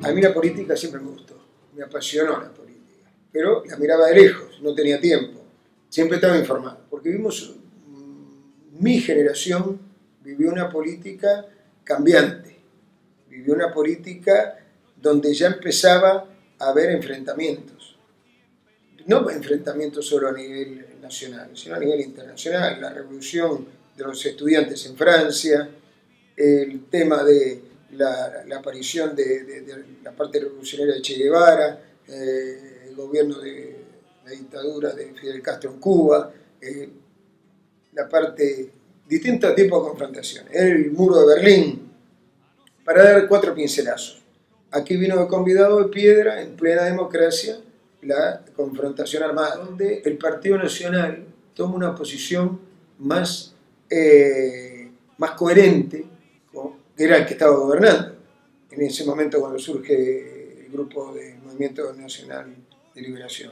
A mí la política siempre me gustó, me apasionó la política, pero la miraba de lejos, no tenía tiempo, siempre estaba informado, porque vimos, mi generación vivió una política cambiante, vivió una política donde ya empezaba a haber enfrentamientos, no enfrentamientos solo a nivel nacional, sino a nivel internacional, la revolución de los estudiantes en Francia, el tema de la aparición de la parte revolucionaria de Che Guevara, el gobierno de la dictadura de Fidel Castro en Cuba, la parte, distintos tipos de confrontaciones, el muro de Berlín, para dar 4 pincelazos. Aquí vino de convidado de piedra, en plena democracia, la confrontación armada, donde el Partido Nacional toma una posición más coherente, que era el que estaba gobernando en ese momento cuando surge el grupo del Movimiento Nacional de Liberación.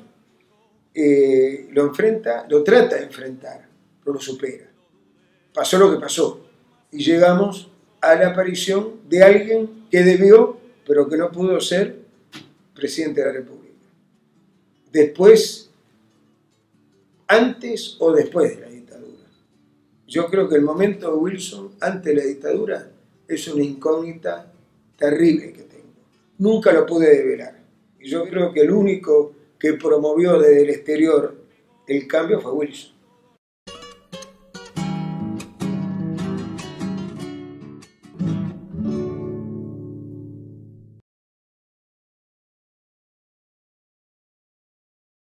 Lo trata de enfrentar, pero lo supera. Pasó lo que pasó y llegamos a la aparición de alguien que debió, pero que no pudo ser presidente de la República. Después, antes o después de la dictadura. Yo creo que el momento de Wilson, antes de la dictadura, es una incógnita terrible que tengo. Nunca lo pude develar. Y yo creo que el único que promovió desde el exterior el cambio fue Wilson.